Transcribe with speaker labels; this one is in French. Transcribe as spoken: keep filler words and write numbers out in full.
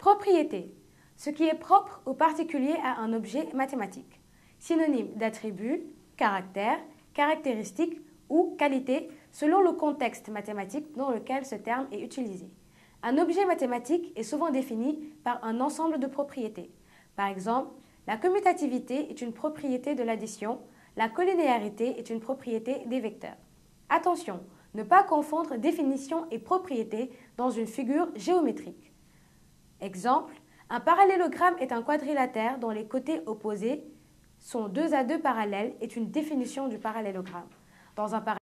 Speaker 1: Propriété. Ce qui est propre ou particulier à un objet mathématique. Synonyme d'attribut, caractère, caractéristique ou qualité selon le contexte mathématique dans lequel ce terme est utilisé. Un objet mathématique est souvent défini par un ensemble de propriétés. Par exemple, la commutativité est une propriété de l'addition, la collinéarité est une propriété des vecteurs. Attention, ne pas confondre définition et propriété dans une figure géométrique. Exemple, un parallélogramme est un quadrilatère dont les côtés opposés sont deux à deux parallèles est une définition du parallélogramme. Dans un